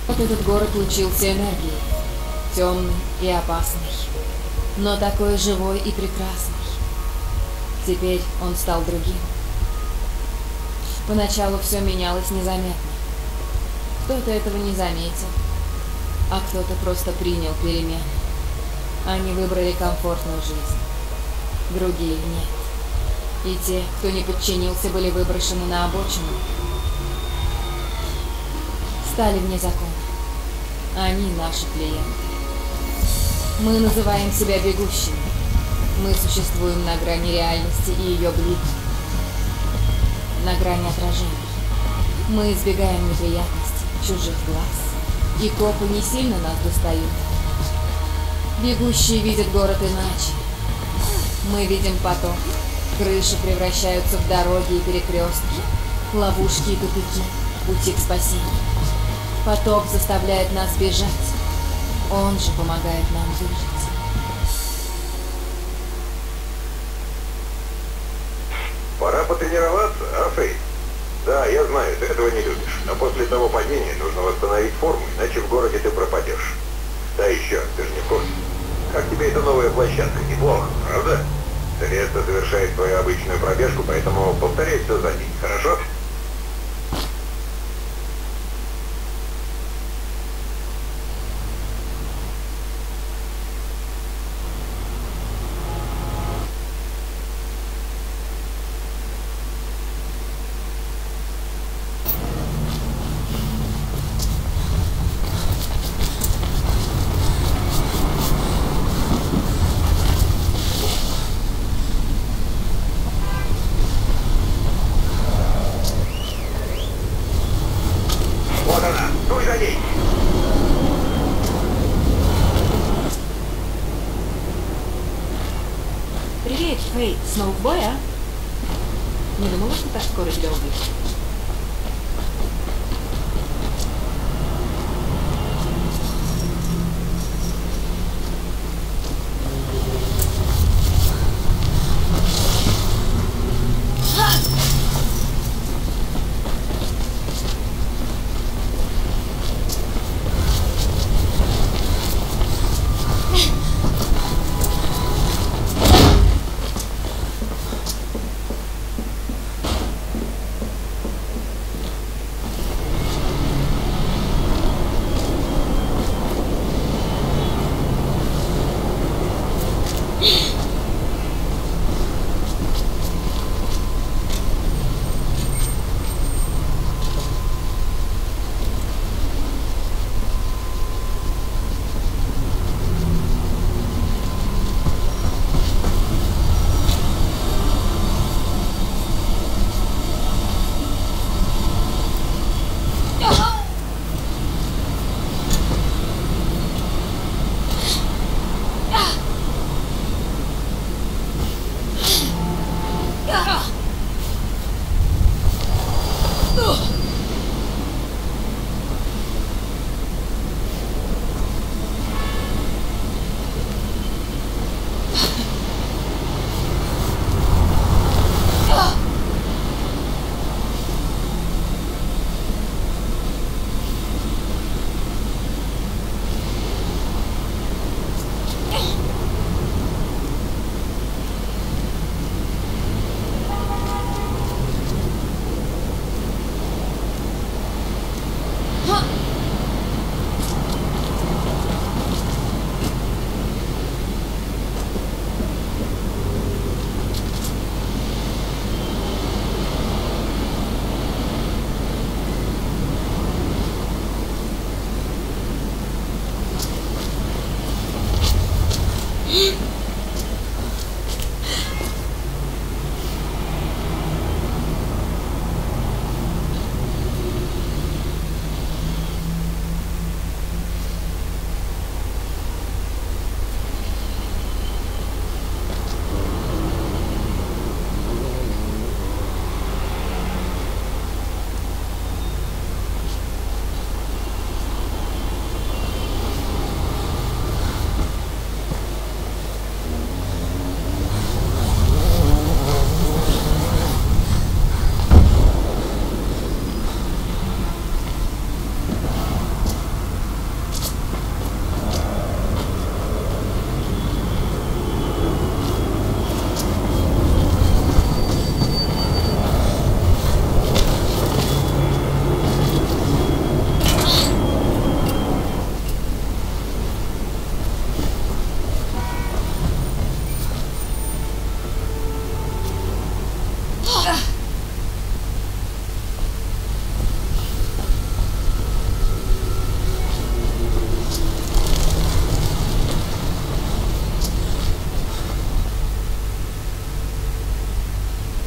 Вот этот город лучился энергией, темный и опасный, но такой живой и прекрасный. Теперь он стал другим. Поначалу все менялось незаметно. Кто-то этого не заметил, а кто-то просто принял перемены. Они выбрали комфортную жизнь, другие нет. И те, кто не подчинился, были выброшены на обочину. Стали вне закона. Они наши клиенты. Мы называем себя бегущими. Мы существуем на грани реальности и ее блика. На грани отражений. Мы избегаем неприятностей, чужих глаз. И копы не сильно нас достают. Бегущие видят город иначе. Мы видим поток. Крыши превращаются в дороги и перекрестки, ловушки и тупики, пути к спасению. Поток заставляет нас бежать. Он же помогает нам выжить. Пора потренироваться, а, Фейт? Да, я знаю, ты этого не любишь. Но после того падения нужно восстановить форму, иначе в городе ты пропадешь. Да еще, ты же не в курсе. Как тебе эта новая площадка? Неплохо, правда? Селеста совершает свою обычную пробежку, поэтому повторяй все за ней, хорошо? Вот она, дуй за ней! Привет, Фейт. Снова в бой, а? Не думала, что так скоро тебя убьют.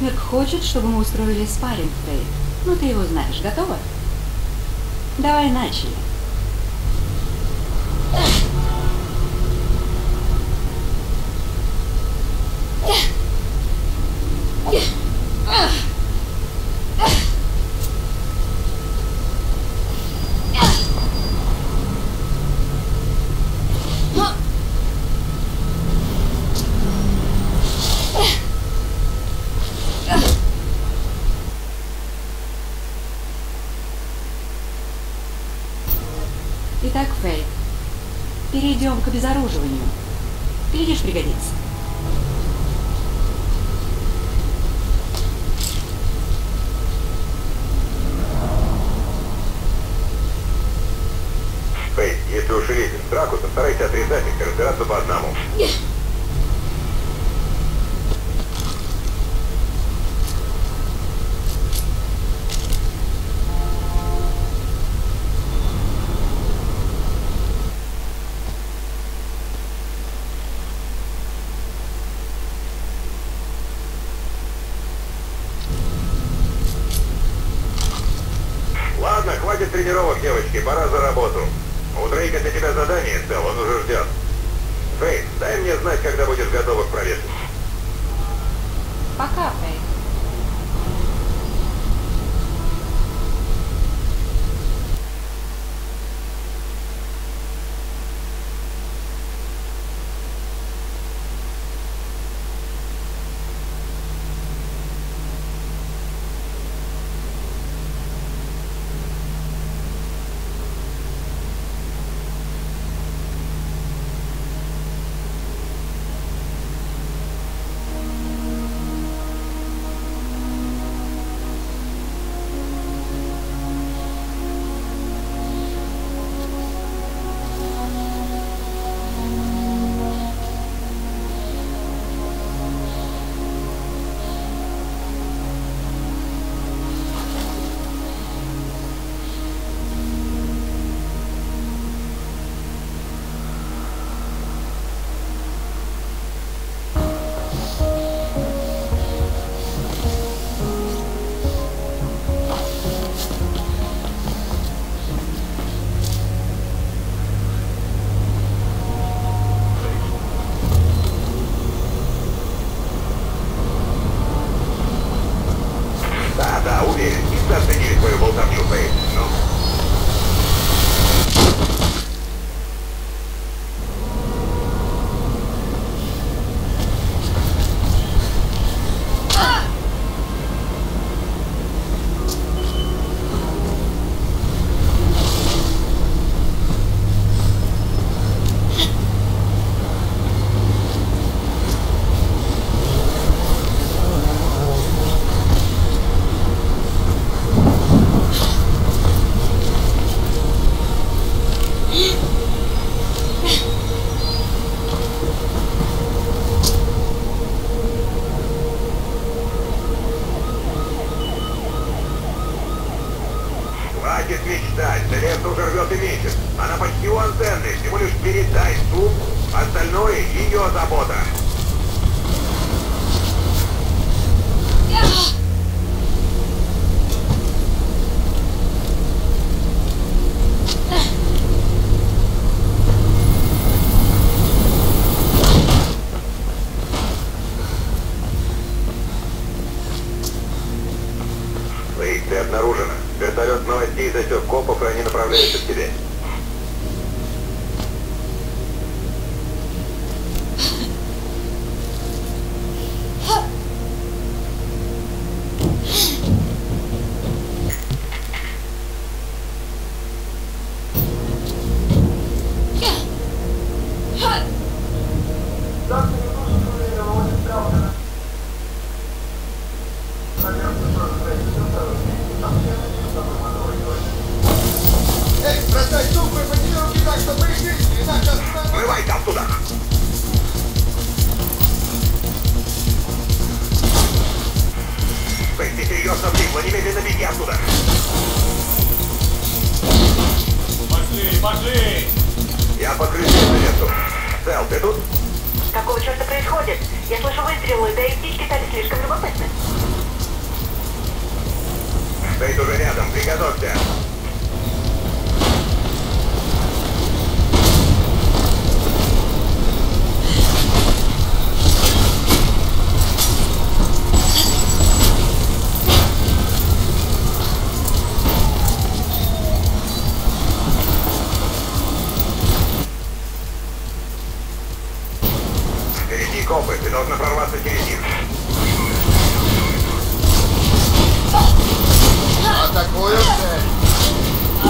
Гейзенберг хочет, чтобы мы устроили спарринг, Фэй. Ну, ты его знаешь. Готова? Давай начали. Итак, Фэй, перейдем к обезоруживанию. Глядишь, пригодится. Фэй, если уж и лезем в драку, то старайся отрезать их и разбираться по одному. Ладно, хватит тренировок, девочки, пора за работу. У Дрейка для тебя задание, Стелл, он уже ждет. Фэй, дай мне знать, когда будешь готова к проверке. Пока, Фэй. Да, уверен, не оценили твою болтовню, Фэй. Ну, хватит мечтать, Селеста уже рвет и месяц. Она почти у антенны, всего лишь передай суп, остальное ее забота. Фэй, ты обнаружена. Вертолет новостей засек копов, и они направляются к тебе. Эй, бросай сумку и подними руки так, чтобы их видели, иначе остановись. Смывайся оттуда! Фэй, ты серьезно влипла, немедленно беги оттуда! Пошли, пошли! Я покрытие залезу. Сэл, ты тут? Какого черта происходит? Я слышу выстрелы, да и птички стали слишком любопытны. Фейт уже рядом, приготовься. Впереди копы, ты должна прорваться через них. Атакую цель.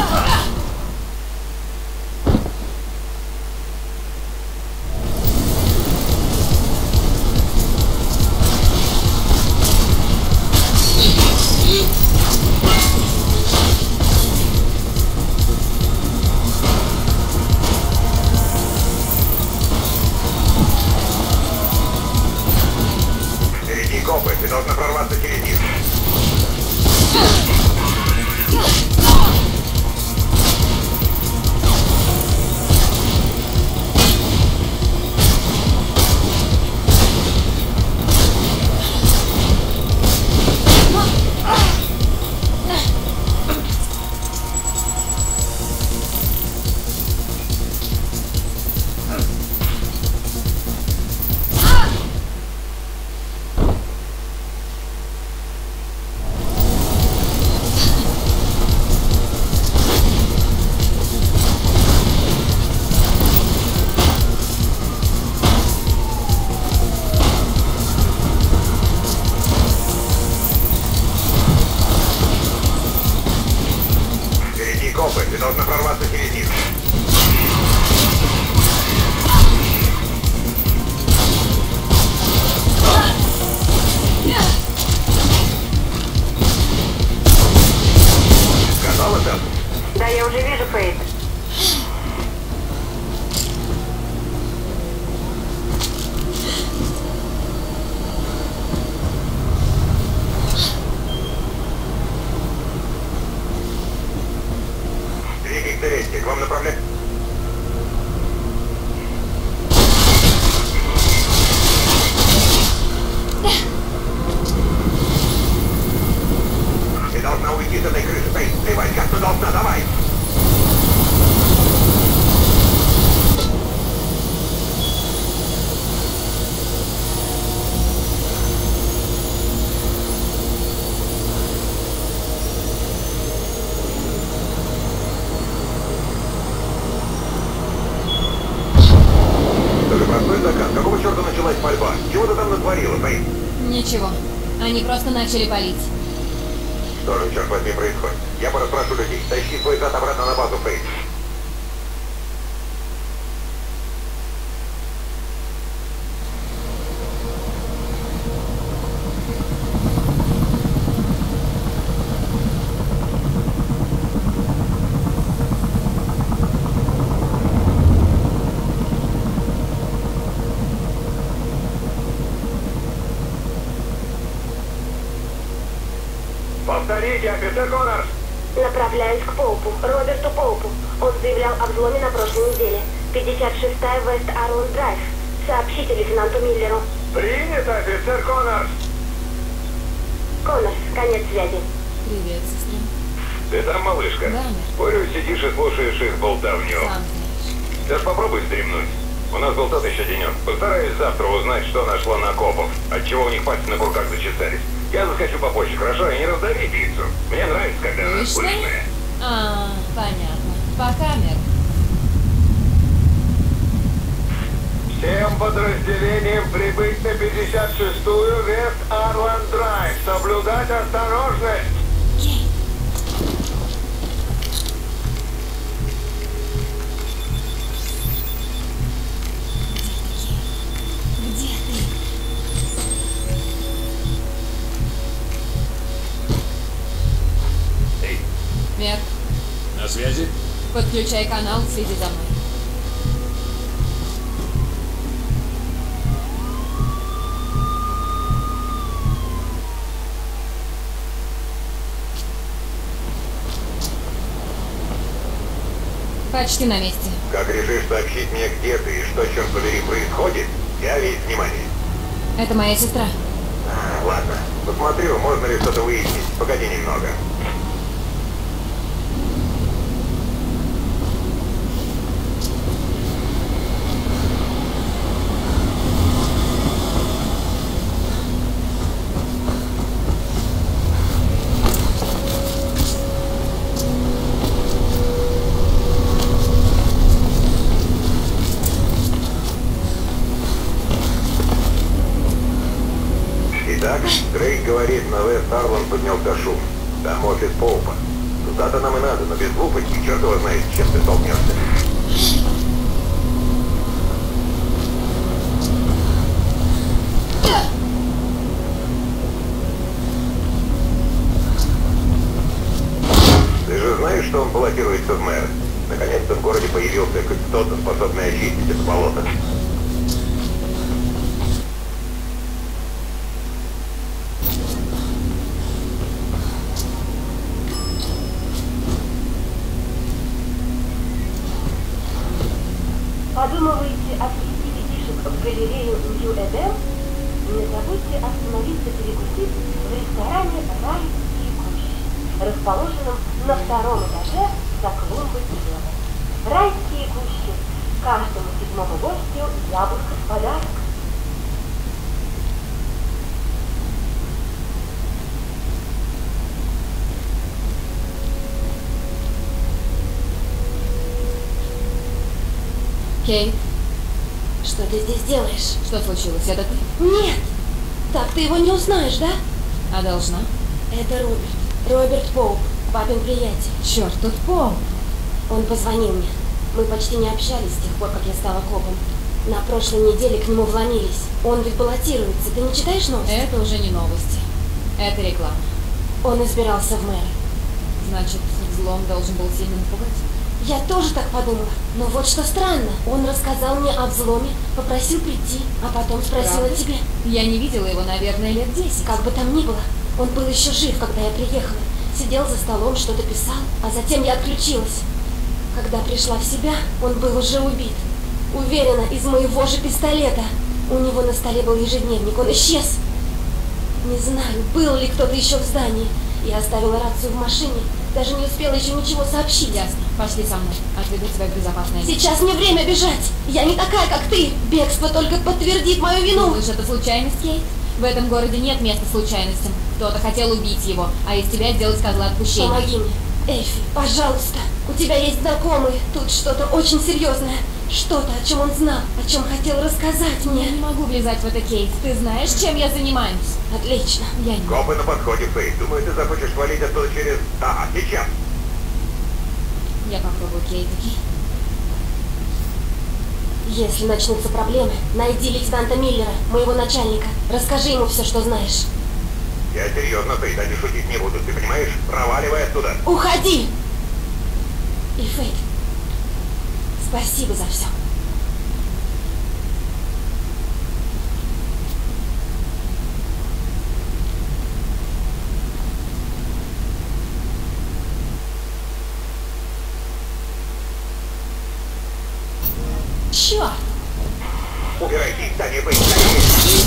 Впереди копы, ты должна прорваться через них. Впереди копы, ты должна прорваться через них. Готова, Сэм? Да, я уже вижу, Фейт. Двигай к Тересте, к вам направлять. Ты должна уйти с этой крыши, Фейт. Плевать, как ты должна, давай! Тоже простой заказ. Какого черта началась пальба? Чего ты там натворила, Фейт? Ничего. Они просто начали палить. Что же, черт возьми, происходит? Я пораспрошу людей. Тащи свой зад обратно на базу, Фейт. Повторите, офицер Коннорс! Направляюсь к Поупу, Роберту Поупу. Он заявлял о взломе на прошлой неделе. 56-я Вест Арланд Драйв. Сообщите лейтенанту Миллеру. Принято, офицер Коннорс! Коннорс, конец связи. Привет, сестра. Ты там, малышка? Да, Спорю, сидишь и слушаешь их болтовню. Сам знаешь. Даже попробуй стремнуть. У нас был тот еще денек. Постараюсь завтра узнать, что нашло на копов. Отчего у них пальцы на курках зачесались. Я захочу попозже, хорошо? И не раздави пиццу. Мне нравится, когда она Точно? вкусная. А, понятно. Пока, Мэр. Всем подразделениям прибыть на 56-ю Вест Арланд Драйв. Соблюдать осторожность. Кейт. Где ты? Эй, Мэр, на связи? подключай канал, следи за мной. Почти на месте. Как решишь сообщить мне, где ты и что, черт побери, происходит, я весь внимание. Это моя сестра. Ладно, посмотрю, можно ли что-то выяснить. Погоди немного. говорит, на Вест-Арланд поднялся шум. Там офис Поупа. Туда-то нам и надо, но без глупости, черт его знает, с чем ты столкнешься. Ты же знаешь, что он баллотируется в мэры? Наконец-то в городе появился хоть кто-то, способный очистить это болото. Подумываете отвезти детишек в галерею Нью-Эдем? Не забудьте остановиться перекусить в ресторане «Райские кущи», расположенном на 2-м этаже за клумбой слева. Райские кущи. Каждому 7-му гостю яблоко в подарок. Кейт, Что ты здесь делаешь? что случилось? Это ты? Нет! Так ты его не узнаешь, да? А должна? Это Роберт Поуп, папин приятель. Черт, тут Пол. Он позвонил мне. Мы почти не общались с тех пор, как я стала копом. На прошлой неделе к нему вломились. Он ведь баллотируется. Ты не читаешь новости? Это уже не новости. Это реклама. Он избирался в мэры. Значит, взлом должен был сильно напугать. Я тоже так подумала. Но вот что странно. Он рассказал мне о взломе, попросил прийти, а потом спросил о Правда? тебе. Я не видела его, наверное, лет 10. Как бы там ни было, он был еще жив, когда я приехала. Сидел за столом, что-то писал, а затем я отключилась. Когда пришла в себя, он был уже убит. Уверена, из моего же пистолета. У него на столе был ежедневник, он исчез. Не знаю, был ли кто-то еще в здании. Я оставила рацию в машине, даже не успела еще ничего сообщить. Ясно. Пошли со мной. Отведу тебя в безопасное место. Сейчас не время бежать. Я не такая, как ты. Бегство только подтвердит мою вину. Думаешь, это случайность, Кейт? В этом городе нет места случайностям. Кто-то хотел убить его, а из тебя сделать козла отпущения. Помоги мне. Эйфи, пожалуйста. У тебя есть знакомые. Тут что-то очень серьезное. Что-то, о чем он знал, о чем хотел рассказать Я мне. не могу влезать в это, Кейт. Ты знаешь, чем я занимаюсь? Отлично. Я не... Копы на подходе, Фейт. Думаю, ты захочешь свалить оттуда через... Да, сейчас. Я попробую, Кейт, окей? Если начнутся проблемы, найди лейтенанта Миллера, моего начальника. Расскажи ему все, что знаешь. Я серьезно, Фейт, они шутить не будут, ты понимаешь? Проваливай оттуда. Уходи! И Фейт, спасибо за все. Черт! Убирайтесь, да не Фейт, скорее.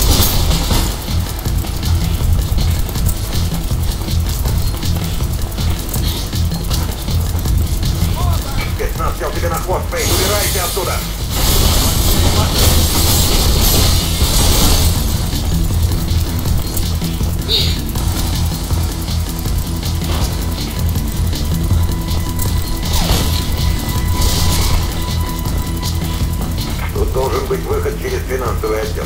Спецназ взял тебе на хвост, Фейт, убирайся оттуда. Тут должен быть выход через финансовый отдел.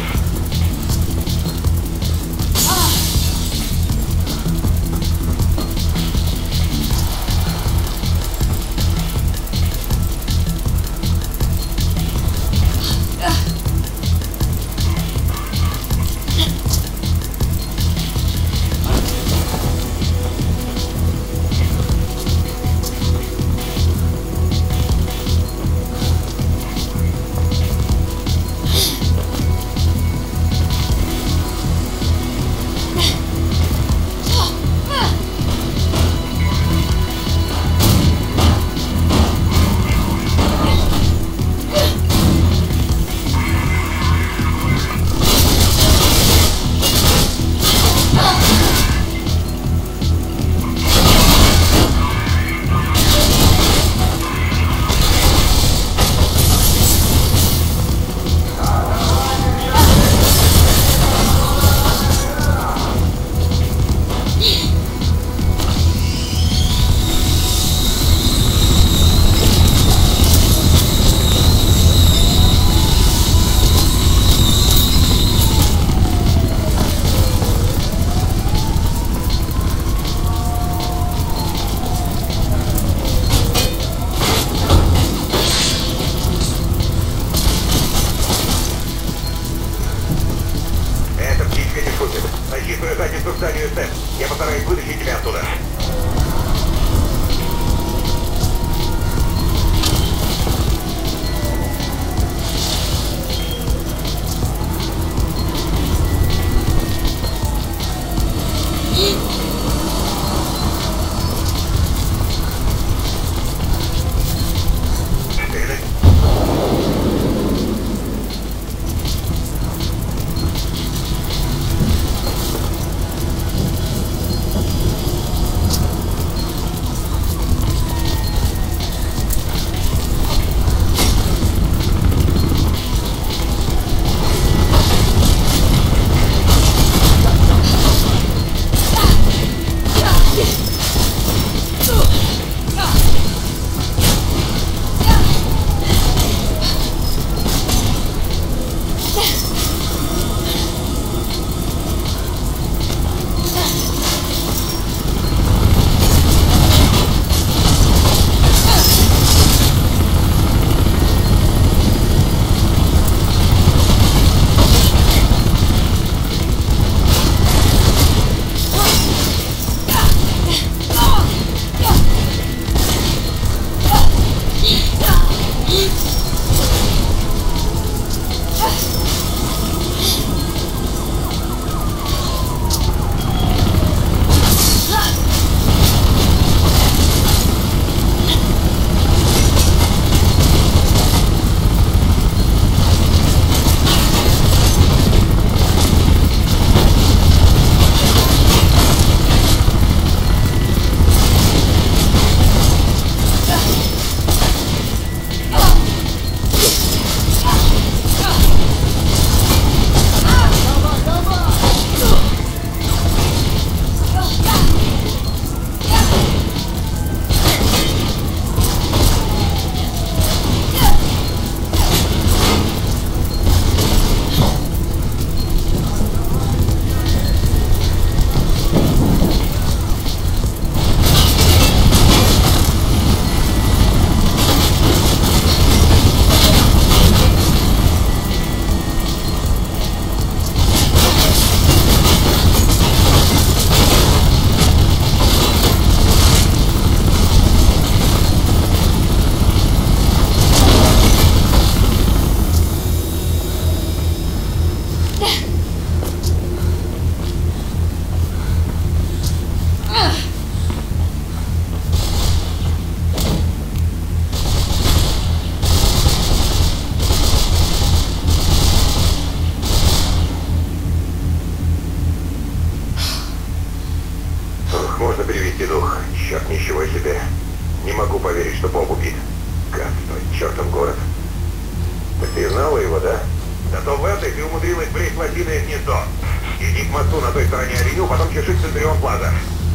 Чертов город. Так ты знала его, да? Зато в этой ты умудрилась влезть в осиное гнездо. Иди к мосту на той стороне авеню, потом чеши Центурион Плаза.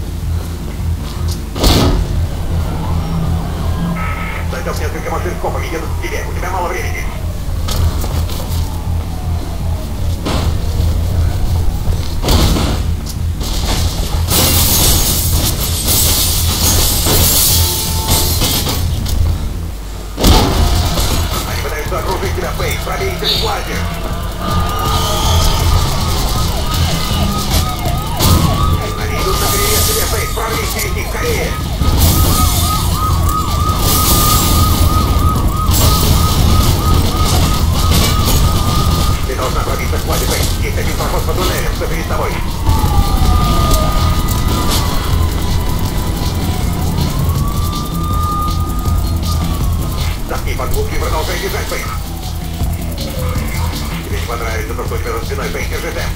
Зайдет несколько машин с копами, едут к тебе. У тебя мало времени. Они пытаются окружить тебя, Фэй. Пробейся в Плазе. Они идут на перерез тебе, Фэй. Прорвись через них, скорее. Ты должна пробиться к Плазе, Фэй. Есть один проход по туннелям, что перед тобой. Заткни подгубки и продолжай бежать, Фэй. Тебе не понравится то, что у тебя за спиной, Фэй. Держи темп.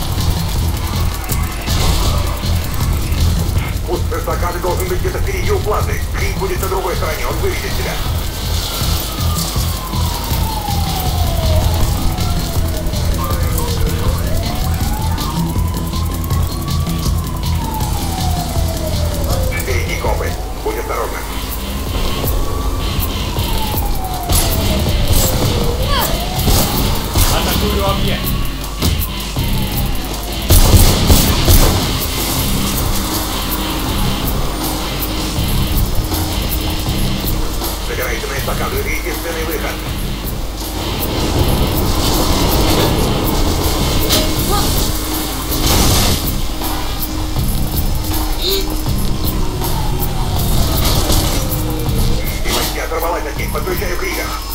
Пусть эстакады должен быть где-то впереди у Плазы. Крик будет на другой стороне, он выведет тебя. Впереди копы. Будь осторожна. Атакую объект. Забирайся на эстакаду, это единственный выход. И почти оторвалась от них, подключаю Крига.